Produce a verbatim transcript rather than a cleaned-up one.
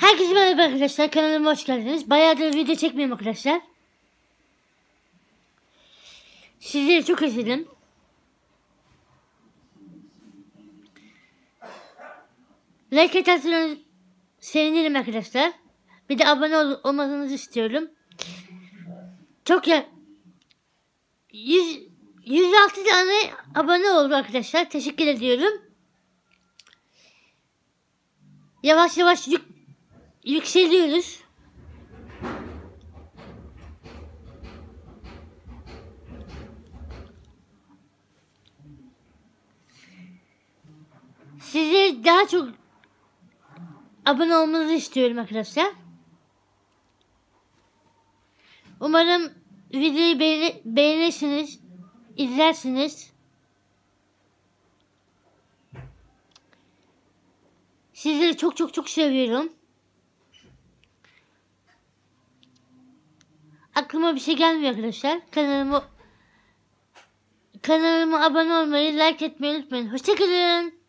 Herkese merhaba arkadaşlar, kanalıma hoş geldiniz. Bayağıdır video çekmiyorum arkadaşlar. Sizleri çok özledim. Like atarsanız sevinirim arkadaşlar. Bir de abone ol olmanızı istiyorum. Çok ya yüz, yüz altı tane abone oldu arkadaşlar. Teşekkür ediyorum. Yavaş yavaş yük, yükseliyoruz. Size daha çok abone olmanızı istiyorum arkadaşlar. Umarım videoyu beğeni beğenirsiniz, izlersiniz. Sizleri çok çok çok seviyorum. Aklıma bir şey gelmiyor arkadaşlar. Kanalıma kanalıma abone olmayı, like etmeyi unutmayın. Hoşça kalın.